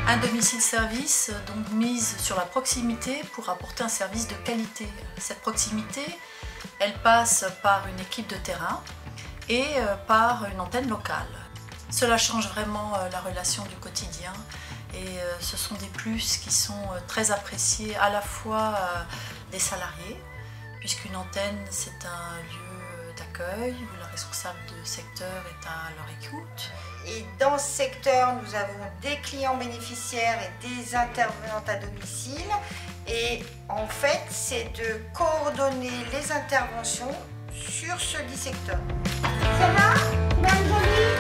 Un domicile-service donc mise sur la proximité pour apporter un service de qualité. Cette proximité, elle passe par une équipe de terrain et par une antenne locale. Cela change vraiment la relation du quotidien et ce sont des plus qui sont très appréciés à la fois des salariés, puisqu'une antenne c'est un lieu d'accueil où la responsable de secteur est à leur écoute. Et dans ce secteur, nous avons des clients bénéficiaires et des intervenantes à domicile. Et en fait, c'est de coordonner les interventions sur ce dit secteur. Ça va, Madame Jolie?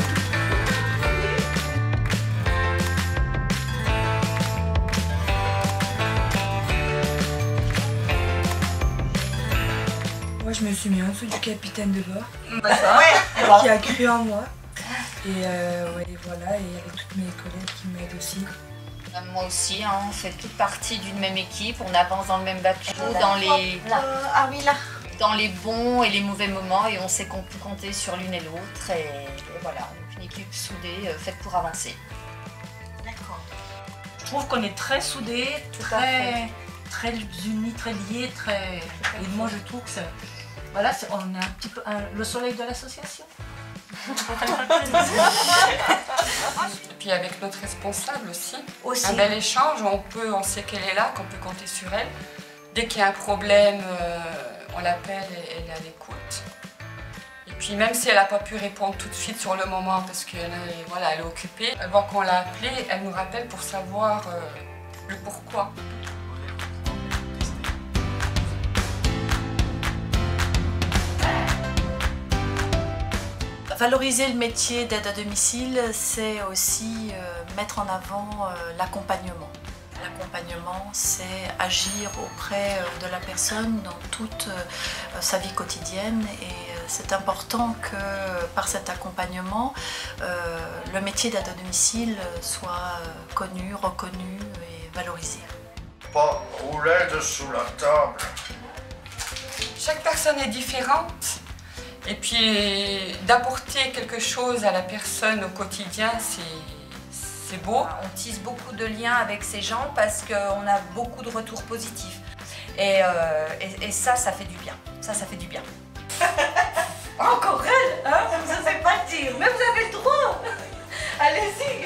Moi, je me suis mis en dessous du capitaine de bord, Ouais. qui a cru en moi. Et ouais, voilà, et avec toutes mes collègues qui m'aident aussi. Moi aussi, hein, on fait toute partie d'une même équipe, on avance dans le même bateau, dans les bons et les mauvais moments, et on sait qu'on peut compter sur l'une et l'autre. Et voilà, on est une équipe soudée, faite pour avancer. D'accord. Je trouve qu'on est très soudés, très unis, très liés, Et moi je trouve que ça, voilà, on est un petit peu le soleil de l'association. Et puis avec notre responsable aussi, un bel échange, on sait qu'elle est là, qu'on peut compter sur elle. Dès qu'il y a un problème, on l'appelle et elle est à l'écoute. Et puis même si elle n'a pas pu répondre tout de suite sur le moment parce qu'elle elle est occupée, elle voit qu'on l'a appelée, elle nous rappelle pour savoir le pourquoi. Valoriser le métier d'aide à domicile, c'est aussi mettre en avant l'accompagnement. L'accompagnement, c'est agir auprès de la personne dans toute sa vie quotidienne et c'est important que par cet accompagnement, le métier d'aide à domicile soit connu, reconnu et valorisé. Pas rouler dessous la table. Chaque personne est différente. Et puis d'apporter quelque chose à la personne au quotidien, c'est beau. On tisse beaucoup de liens avec ces gens parce qu'on a beaucoup de retours positifs. Et ça fait du bien. Ça fait du bien. Encore elle, hein? Vous n'osez pas le dire, mais vous avez le droit. Allez-y.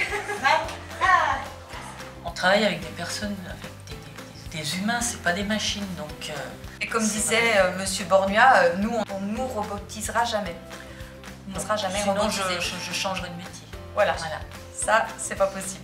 On travaille avec des personnes, avec des humains, c'est pas des machines, donc... Et comme disait Monsieur Borgnat, nous on nous robotisera jamais. On ne sera jamais sinon robotisé. je changerai de métier. Voilà. Ça c'est pas possible.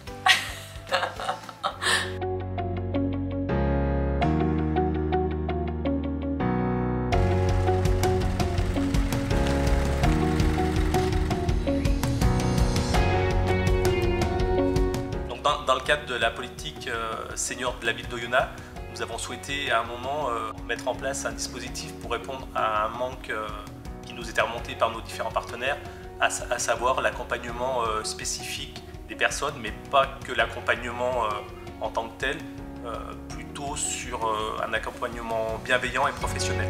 Donc dans le cadre de la politique senior de la ville d'Oyonnax, nous avons souhaité à un moment mettre en place un dispositif pour répondre à un manque qui nous était remonté par nos différents partenaires, à savoir l'accompagnement spécifique des personnes, mais pas que l'accompagnement en tant que tel, plutôt sur un accompagnement bienveillant et professionnel.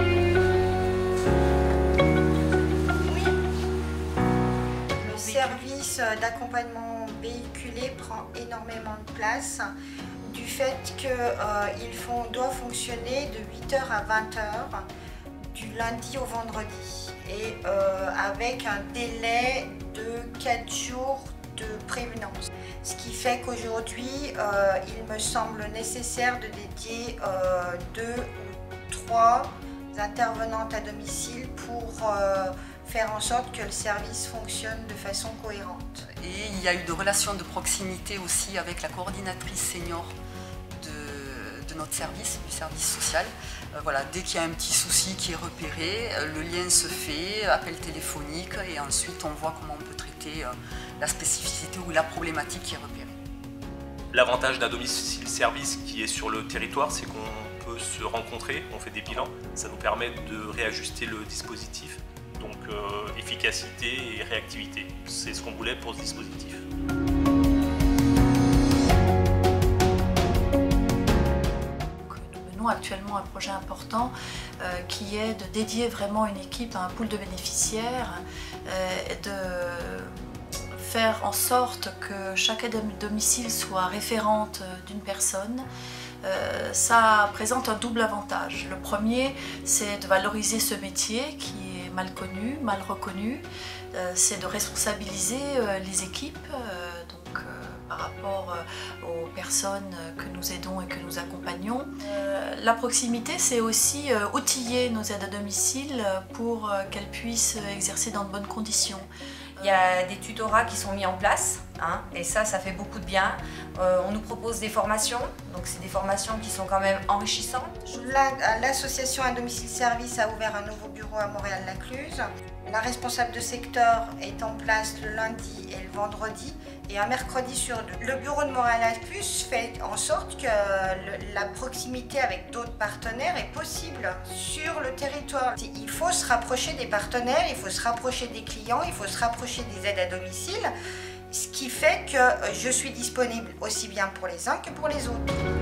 Le service d'accompagnement véhiculé prend énormément de place du fait qu'il doit fonctionner de 8h à 20h du lundi au vendredi et avec un délai de 4 jours de prévenance. Ce qui fait qu'aujourd'hui, il me semble nécessaire de dédier 2 ou 3 intervenantes à domicile pour faire en sorte que le service fonctionne de façon cohérente. Et il y a eu de relations de proximité aussi avec la coordinatrice senior de notre service, du service social. Voilà, dès qu'il y a un petit souci qui est repéré, le lien se fait, appel téléphonique et ensuite on voit comment on peut traiter la spécificité ou la problématique qui est repérée. L'avantage d'un domicile-service qui est sur le territoire, c'est qu'on peut se rencontrer, on fait des bilans, ça nous permet de réajuster le dispositif. Donc efficacité et réactivité, c'est ce qu'on voulait pour ce dispositif. Nous menons actuellement un projet important qui est de dédier vraiment une équipe à un pool de bénéficiaires, de faire en sorte que chaque aide à domicile soit référente d'une personne, ça présente un double avantage. Le premier, c'est de valoriser ce métier qui est mal connu, mal reconnu. C'est de responsabiliser les équipes par rapport aux personnes que nous aidons et que nous accompagnons. La proximité, c'est aussi outiller nos aides à domicile pour qu'elles puissent exercer dans de bonnes conditions. Il y a des tutorats qui sont mis en place, hein, et ça fait beaucoup de bien. On nous propose des formations, donc c'est des formations qui sont quand même enrichissantes. L'association Un Domicile Service a ouvert un nouveau bureau à Montréal-Lacluse. La responsable de secteur est en place le lundi et le vendredi et un mercredi sur 2. Le bureau de Montréal-Lacluse fait en sorte que la proximité avec d'autres partenaires est possible sur le territoire. Il faut se rapprocher des partenaires, il faut se rapprocher des clients, il faut se rapprocher des aides à domicile, ce qui fait que je suis disponible aussi bien pour les uns que pour les autres.